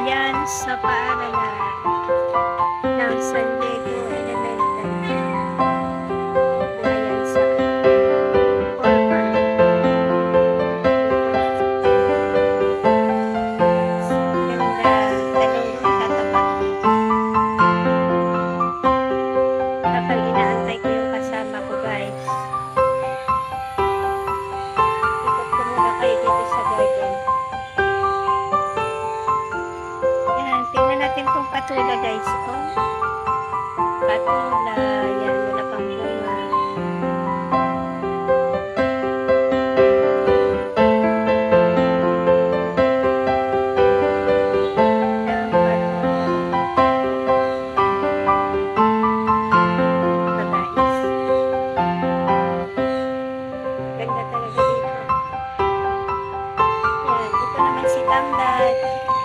Gulayan sa Paaralan ng San Diego Elementary. Gulayan sa Orban. Ganda, talong tatapat. Kapag inaantay ko yung kasama ko, guys. Ikot ko muna kayo dito sa garden. Yan, tingnan natin itong patula, guys. Patula, yan, wala pang bunga. Ganda talaga dito. Yan, ito naman si Tamdad.